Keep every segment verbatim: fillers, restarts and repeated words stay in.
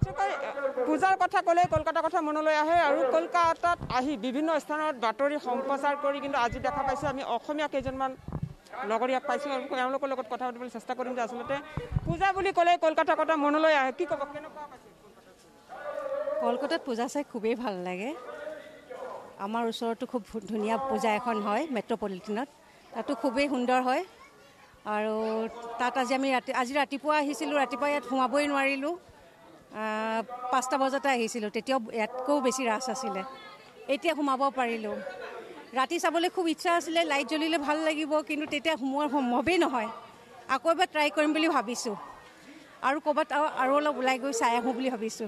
পূজাৰ কথা ক'লে কলকাতাৰ কথা মনলৈ আহে আৰু কলকাতাত আহি বিভিন্ন স্থানত বাতৰি সম্প্ৰচাৰ কৰি কিন্তু আজি দেখা পাইছোঁ আমি অসমীয়া কেইজনমান লগৰীয়াক পাইছোঁ আৰু তেওঁলোকৰ লগত কথা পাতিবলৈ চেষ্টা কৰিম যে আচলতে পূজা বুলি ক'লে কলকাতাৰ কথা মনলৈ আহে কি ক'ব কেনেকুৱা পাইছে কলকাতাত পূজা চাই খুবেই ভাল লাগে আমাৰ ওচৰতো খুব ধুনীয়া পূজা এখন হয় মেট্ৰপলিটনত তাতো খুবেই সুন্দৰ হয় আৰু তাত আজি আমি ৰাতি আজি ৰাতিপুৱা আহিছিলোঁ ৰাতিপুৱা ইয়াত সোমাবই নোৱাৰিলোঁ পাঁচটা বজাতে আহিছিলোঁ তেতিয়াও ইয়াতকৈও বেছি ৰাছ আছিলে এতিয়া সোমাব পাৰিলোঁ ৰাতি চাবলৈ খুব ইচ্ছা আছিলে লাইট জ্বলিলে ভাল লাগিব কিন্তু তেতিয়া সোমোৱাৰ সম্ভৱেই নহয় আকৌ এবাৰ ট্ৰাই কৰিম বুলি ভাবিছোঁ আৰু ক'ৰবাত আৰু অলপ ওলাই গৈ চাই আহোঁ বুলি ভাবিছোঁ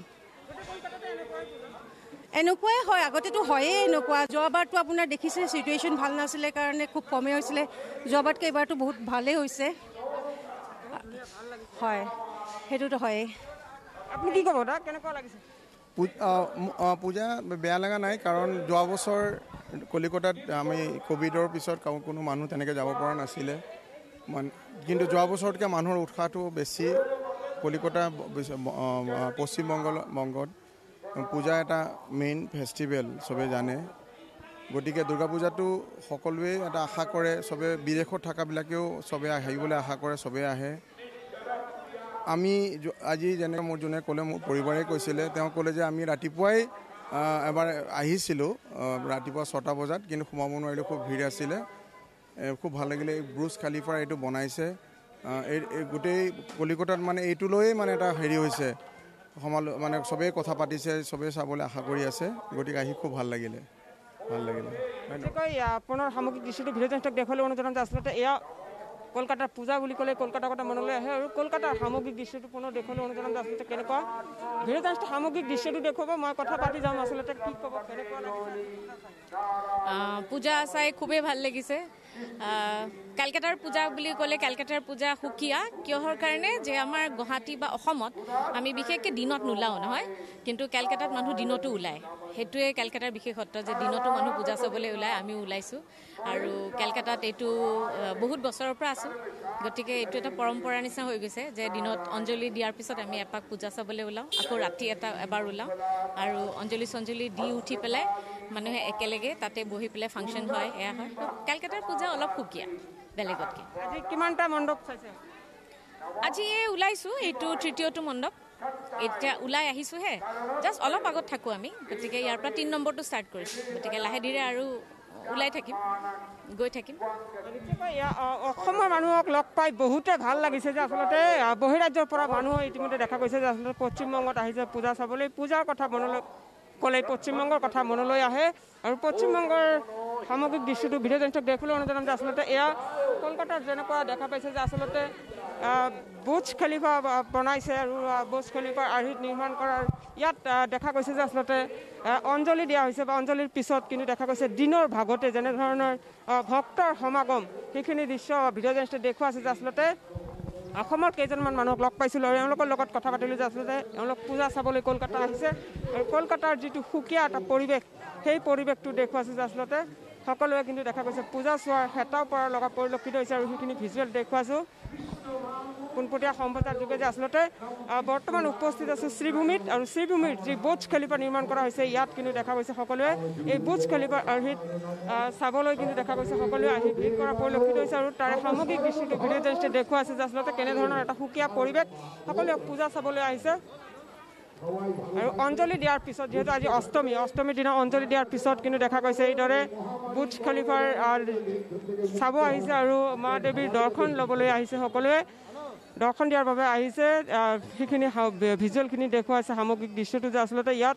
এনেকুৱাই হয় আগতেতো হয়েই এনেকুৱা যোৱাবাৰতো আপোনাৰ দেখিছে চিটুৱেশ্যন ভাল নাছিলে কাৰণে খুব কমেই হৈছিলে যোৱাবাৰতকৈ এইবাৰতো বহুত ভালেই হৈছে হয় সেইটোতো হয়েই আপুনি কি ক'ব দা কেনেকুৱা লাগিছে পূজা বেয়া লগা নাই কাৰণ যোৱা বছৰ কলিকতাত আমি ক'ভিডৰ পিছত কোনো মানুহ তেনেকৈ যাব পৰা নাছিলে কিন্তু যোৱা বছৰতকৈ মানুহৰ উৎসাহটো বেছি কলিকতা পশ্চিমবংগ বংগত পূজা এটা মেইন ফেষ্টিভেল চবেই জানে গতিকে দুৰ্গা পূজাটো সকলোৱে এটা আশা কৰে চবে বিদেশত থকাবিলাকেও চবে আহিবলৈ আশা কৰে চবেই আহে আমি আজি যেনেকৈ মোৰ যোনে ক'লে মোৰ পৰিবাৰে কৈছিলে তেওঁ ক'লে যে আমি ৰাতিপুৱাই এবাৰ আহিছিলোঁ ৰাতিপুৱা ছটা বজাত কিন্তু সোমাব নোৱাৰিলোঁ খুব ভিৰ আছিলে খুব ভাল লাগিলে ব্ৰুজ খালিফাৰ এইটো বনাইছে এই গোটেই কলিকতাত মানে এইটো লৈয়ে মানে এটা হেৰি হৈছে সমালো মানে চবেই কথা পাতিছে চবেই চাবলৈ আশা কৰি আছে গতিকে আহি খুব ভাল লাগিলে ভাল লাগিলে আপোনাৰ সামগ্ৰিক দৃশ্যটো ভিডিঅ' জেণ্টক দেখুৱালে অনুদান আচলতে এয়া কলকাতাৰ পূজা বুলি ক'লে কলকাতাৰ কথা মনলৈ আহে আৰু কলকাতাৰ সামগ্ৰিক দৃশ্যটো পুনৰ দেখুৱালে অনুদান আচলতে কেনেকুৱা ভিডিঅ' জেণ্টৰ সামগ্ৰিক দৃশ্যটো দেখুৱাব মই কথা পাতি যাম আচলতে কি ক'ব কেনেকুৱা পূজা চাই খুবেই ভাল লাগিছে কলকাতাৰ পূজা বুলি ক'লে কলকাতাৰ পূজা সুকীয়া কিহৰ কাৰণে যে আমাৰ গুৱাহাটী বা অসমত আমি বিশেষকৈ দিনত নোলাওঁ নহয় কিন্তু কলকাতাত মানুহ দিনতো ওলায় সেইটোৱে কলকাতাৰ বিশেষত্ব যে দিনতো মানুহ পূজা চাবলৈ ওলায় আমিও ওলাইছোঁ আৰু কলকাতাত এইটো বহুত বছৰৰ পৰা আছোঁ গতিকে এইটো এটা পৰম্পৰা নিচিনা হৈ গৈছে যে দিনত অঞ্জলি দিয়াৰ পিছত আমি এপাক পূজা চাবলৈ ওলাওঁ আকৌ ৰাতি এটা এবাৰ ওলাওঁ আৰু অঞ্জলি চঞ্জলি দি উঠি পেলাই মানুহে একেলগে তাতে বহি পেলাই ফাংচন হয় এয়া হয় কলকাতাৰ পূজা অলপ সুকীয়া বেলেগতকৈ আজি কিমানটা মণ্ডপ চাইছে আজি এই ওলাইছোঁ এইটো তৃতীয়টো মণ্ডপ এতিয়া ওলাই আহিছোঁহে জাষ্ট অলপ আগত থাকোঁ আমি গতিকে ইয়াৰ পৰা তিনি নম্বৰটো ষ্টাৰ্ট কৰিছোঁ গতিকে লাহে ধীৰে আৰু ওলাই থাকিম গৈ থাকিম অসমৰ মানুহক লগ পাই বহুতে ভাল লাগিছে যে আচলতে বহিৰাজ্যৰ পৰা মানুহ ইতিমধ্যে দেখা গৈছে যে আচলতে পশ্চিমবংগত আহিছে পূজা চাবলৈ পূজাৰ কথা মনলৈ ক'লে পশ্চিমবংগৰ কথা মনলৈ আহে আৰু পশ্চিমবংগৰ সামগ্ৰিক দৃশ্যটো ভিডিঅ' জেণ্টক দেখুৱালে অনুদান যে আচলতে এয়া কলকাতাত যেনেকুৱা দেখা পাইছে যে আচলতে বুৰ্জ খলিফা বনাইছে আৰু বুৰ্জ খলিফাৰ আৰ্হিত নিৰ্মাণ কৰাৰ ইয়াত দেখা গৈছে যে আচলতে অঞ্জলি দিয়া হৈছে বা অঞ্জলিৰ পিছত কিন্তু দেখা গৈছে দিনৰ ভাগতে যেনেধৰণৰ ভক্তৰ সমাগম সেইখিনি দৃশ্য ভিডিঅ' জেণ্টে দেখুওৱা আছে যে আচলতে অসমৰ কেইজনমান মানুহক লগ পাইছিলোঁ আৰু এওঁলোকৰ লগত কথা পাতিলোঁ যে আচলতে এওঁলোক পূজা চাবলৈ কলকাতা আহিছে আৰু কলকাতাৰ যিটো সুকীয়া এটা পৰিৱেশ সেই পৰিৱেশটো দেখুৱাইছে যে আচলতে সকলোৱে কিন্তু দেখা গৈছে পূজা চোৱাৰ হেতাও পৰা লগা পৰিলক্ষিত হৈছে আৰু সেইখিনি ভিজুৱেল দেখুৱাইছোঁ পোনপটীয়া সম্প্ৰচাৰ যোগে যে আচলতে বৰ্তমান উপস্থিত আছোঁ শ্ৰীভূমিত আৰু শ্ৰীভূমিত যি বুৰ্জ খলিফা নিৰ্মাণ কৰা হৈছে ইয়াত কিন্তু দেখা গৈছে সকলোৱে এই বুৰ্জ খলিফাৰ আৰ্হিত চাবলৈ কিন্তু দেখা গৈছে সকলোৱে আহি ভিৰ কৰা পৰিলক্ষিত হৈছে আৰু তাৰে সামগ্ৰিক দৃশ্যটো ভিডিঅ' জেণ্টে দেখুৱাইছে যে আচলতে কেনেধৰণৰ এটা সুকীয়া পৰিৱেশ সকলোৱে পূজা চাবলৈ আহিছে আৰু অঞ্জলি দিয়াৰ পিছত যিহেতু আজি অষ্টমী অষ্টমীৰ দিনা অঞ্জলি দিয়াৰ পিছত কিন্তু দেখা গৈছে এইদৰে বুৰ্জ খলিফাৰ চাব আহিছে আৰু মা দেৱীৰ দৰ্শন ল'বলৈ আহিছে সকলোৱে দৰ্শন দিয়াৰ বাবে আহিছে সেইখিনি ভিজুৱেলখিনি দেখুৱাইছে সামগ্ৰিক দৃশ্যটো যে আচলতে ইয়াত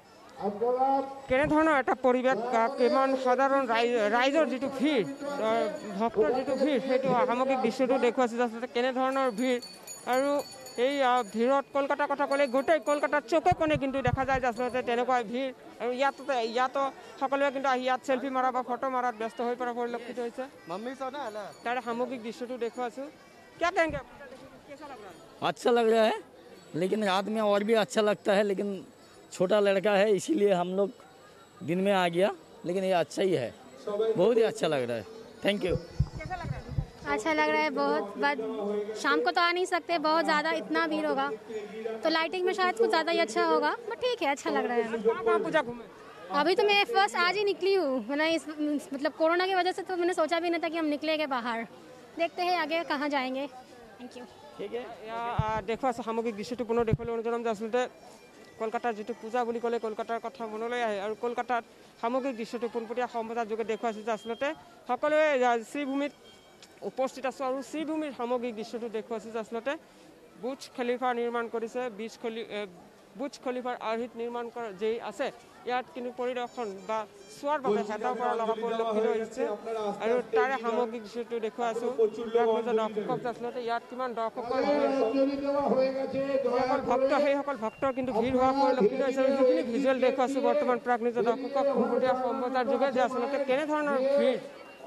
কেনেধৰণৰ এটা পৰিৱেশ কিমান সাধাৰণ ৰাইজৰ যিটো ভিৰ ভক্তৰ যিটো ভিৰ সেইটো সামগ্ৰিক দৃশ্যটো দেখুৱাইছে যে আচলতে কেনেধৰণৰ ভিৰ আৰু এই ভিৰত কলকাতাৰ কথা ক'লে গোটেই কলকাতাৰ চুকে কোণে কিন্তু দেখা যায় যে আচলতে তেনেকুৱা ভিৰ আৰু ইয়াত ইয়াতো সকলোৱে কিন্তু আহি ইয়াত চেল্ফি মাৰা বা ফটো মাৰাত ব্যস্ত হৈ পৰা পৰিলক্ষিত হৈছে তাৰে সামগ্ৰিক দৃশ্যটো দেখুৱাইছোঁ क्या कहेंगे कैसा लग रहा है अच्छा लग रहा है लेकिन रात में और भी अच्छा लगता है लेकिन छोटा लड़का है इसीलिए हम लोग दिन में आ गया लेकिन ये अच्छा ही है बहुत ही अच्छा लग रहा है थैंक यू कैसा लग रहा है अच्छा लग रहा है बहुत, बट शाम को तो आ नहीं सकते, बहुत ज़्यादा इतना भीड़ होगा, तो लाइटिंग में शायद कुछ ज़्यादा ही अच्छा होगा, बट ठीक है, अच्छा लग रहा है। कहाँ कहाँ पूजा घूमे? अभी तो मैं फर्स्ट आज ही निकली हूँ, मैंने इस मतलब कोरोना की वजह से तो मैंने सोचा भी नहीं था कि हम निकलेंगे बाहर, देखते हैं आगे कहाँ जाएंगे। Thank you. দেখুৱা সামগ্ৰিক দৃশ্যটো পুনৰ দেখুৱালৈ অনুৰোধ জনাম যে আচলতে কলকাতাৰ যিটো পূজা বুলি ক'লে কলকাতাৰ কথা মনলৈ আহে, আৰু কলকাতাত সামগ্ৰিক দৃশ্যটো পোনপটীয়া সম্প্ৰচাৰ যোগে দেখুৱাইছে যে আচলতে সকলোৱে শ্ৰীভূমিত উপস্থিত আছোঁ, আৰু শ্ৰীভূমিৰ সামগ্ৰিক দৃশ্যটো দেখুৱাইছে যে আচলতে বুৰ্জ খলিফা নিৰ্মাণ কৰিছে, বীজ খলি বুৰ্জ খলিফাৰ আৰ্হিত নিৰ্মাণ কৰা যি আছে ইয়াত কিন্তু পৰিদৰ্শন বা চোৱাৰ বাবে হেতাও পৰা লগা পৰিলক্ষিত হৈছে, আৰু তাৰে সামগ্ৰিক দৃশ্যটো দেখুৱাই আছোঁ দৰ্শকক আচলতে ইয়াত কিমান দৰ্শকৰ যিসকল ভক্ত সেইসকল ভক্তৰ কিন্তু ভিৰ হোৱা পৰিলক্ষিত হৈছে, আৰু যিখিনি ভিজুৱেল দেখুৱাইছোঁ বৰ্তমান প্ৰাক নিউজৰ দৰ্শকক পোনপটীয়া সম্প্ৰচাৰ যোগে যে আচলতে কেনেধৰণৰ ভিৰ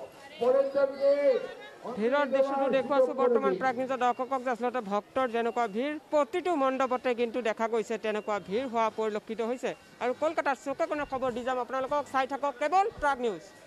ভিৰৰ দৃশ্যটো দেখুৱাইছোঁ বৰ্তমান প্ৰাক নিউজৰ দৰ্শকক যে আচলতে ভক্তৰ যেনেকুৱা ভিৰ প্ৰতিটো মণ্ডপতে কিন্তু দেখা গৈছে তেনেকুৱা ভিৰ হোৱা পৰিলক্ষিত হৈছে। আৰু কলকাতাৰ চুকে কোণে খবৰ দি যাম আপোনালোকক, চাই থাকক কেৱল প্ৰাগ নিউজ।